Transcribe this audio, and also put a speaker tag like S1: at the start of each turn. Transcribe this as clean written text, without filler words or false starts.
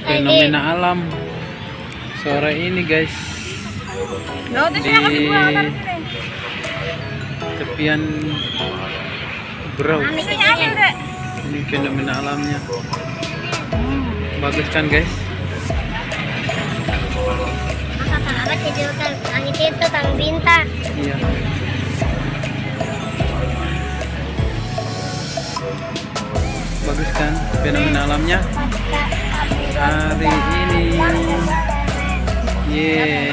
S1: fenomena alam sore ini guys di tepian Berau. Ini fenomena alamnya bagus kan guys.
S2: Langit itu tang bintang.
S1: Iya. Bagus kan fenomena alamnya hari ini. Yeah.